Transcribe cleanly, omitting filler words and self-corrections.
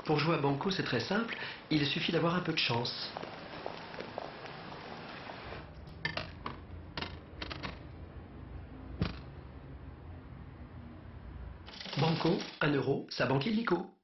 Pour jouer à Banco, c'est très simple, il suffit d'avoir un peu de chance. Banco, 1 euro, sa banque illico.